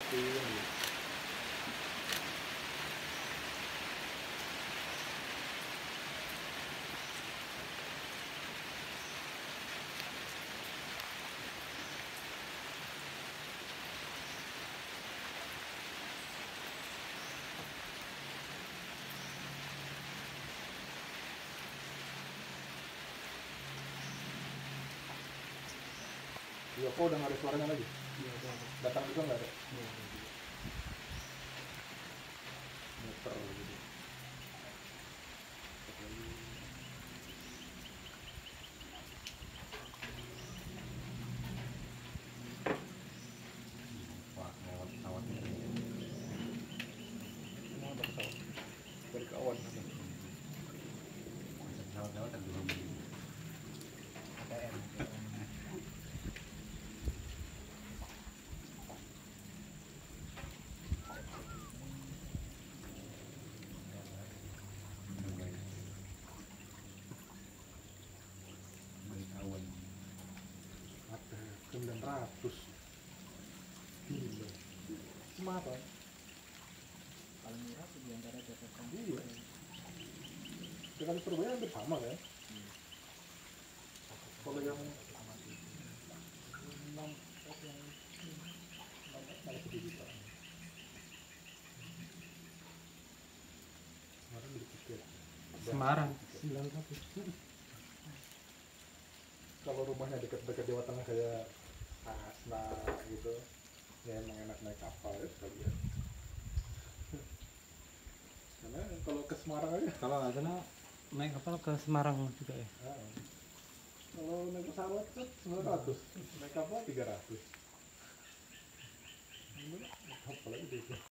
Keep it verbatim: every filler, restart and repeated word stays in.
Iya. Iya, kok udah nggak ada suaranya lagi? Iya, udah. Datang juga nggak ada? Iya, udah. Muter gitu. Wah, lewat pesawat ini. Emang ada pesawat? Dari kawan ada. Pesawat lewat dan belum A T M. beritahuan. Ada sembilan ratus. Gila. Semapan. Paling murah tuh di antara Jakarta. Iya. Dengan Surabaya hampir sama kan? Hmm. Kalau yang Sama sih. enam oh, yang enam malah sedikit juta. Kemarin beli tiket. Semarang sembilan ratus. Kalau rumahnya dekat-dekat Jawa Tengah kayak Asna gitu, ya emang enak naik kapal ya sekalian. Karena kalau ke Semarang aja, Kalau nggak salah naik kapal ke Semarang juga ya. nah, kalau naik pesawat kan sembilan ratus, naik kapal tiga ratus.